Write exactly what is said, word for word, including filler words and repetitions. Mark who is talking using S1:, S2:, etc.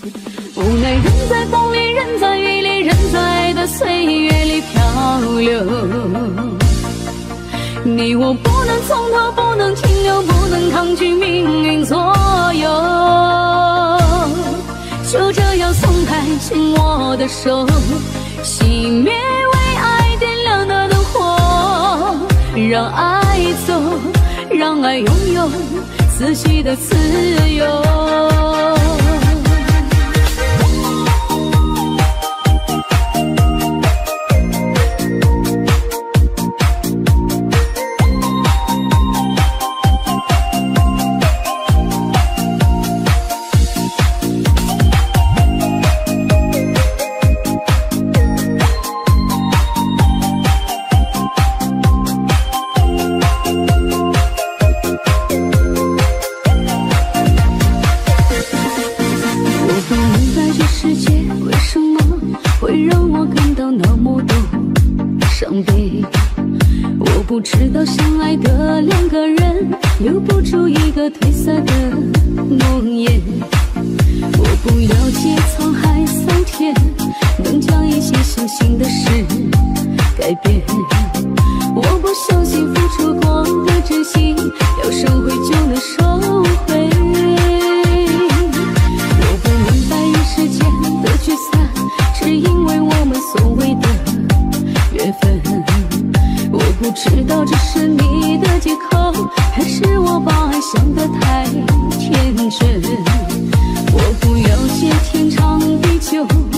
S1: 无奈人在风里，人在雨里，人在爱的岁月里漂流。你我不能从头，不能停留，不能抗拒命运左右。就这样松开紧握的手，熄灭为爱点亮的灯火，让爱走，让爱拥有自己的自由。不知道相爱的两个人留不住一个褪色的诺言。我不了解沧海桑田，能将一些相信的事改变。我不相信付出过的真心要收回就能收回。我不明白人世间的聚散，只因为我们所谓的缘分。我不知道这是你的借口，还是我把爱想得太天真。我不了解天长地久。